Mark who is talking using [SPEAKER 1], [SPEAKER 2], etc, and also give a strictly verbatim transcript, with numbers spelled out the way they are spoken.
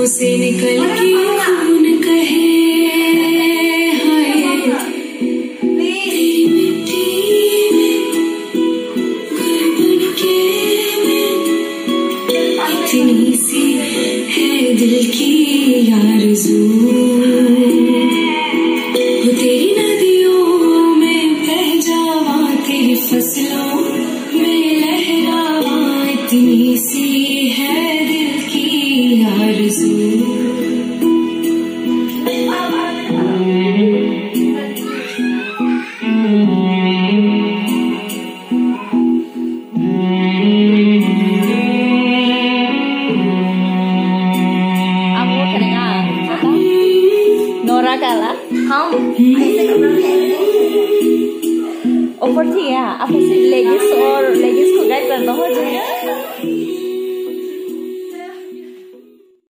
[SPEAKER 1] से निकल के खून कहे हाय, तेरी मिट्टी में घर बन के मैं, इतनी सी है दिल की आरज़ू, हो तेरी नदियों में बह जावा, तेरी फसलों में लहरावा, इतनी सी है दिल की आरज़ू।
[SPEAKER 2] Nora kalah? Không. Over thì à? Apa sih legis or legis को गाइड करना हो जाएगा?